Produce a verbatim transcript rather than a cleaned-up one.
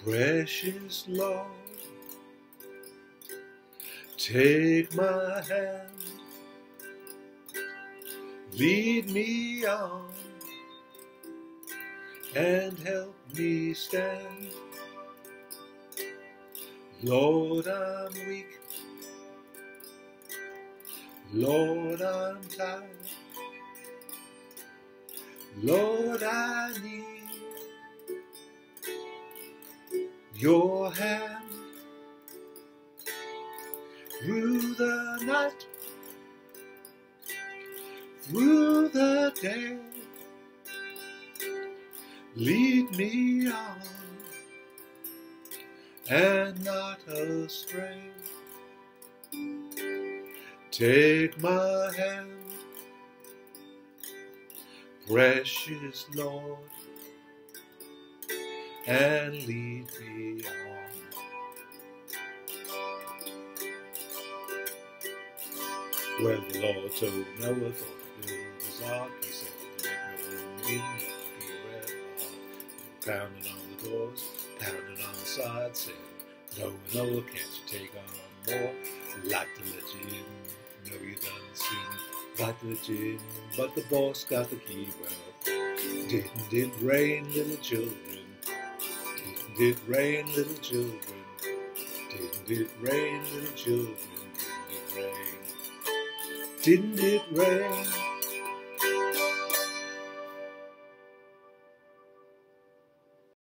Precious Lord, take my hand, lead me on, and help me stand. Lord, I'm weak, Lord, I'm tired, Lord, I need your hand through the night, through the day. Lead me on and not astray. Take my hand, precious Lord, and lead me on. Well, the Lord told Noah for to build his ark, he said to make no room in it to be a red heart. Pounding on the doors, pounding on the sides, said, Noah, Noah, can't you take on more? I'd like to let you in, know you done sin, like to let you in, but the boss got the key. Well, didn't it rain, little children? Didn't it rain, little children? Didn't it rain, little children? Didn't it rain? Didn't it rain?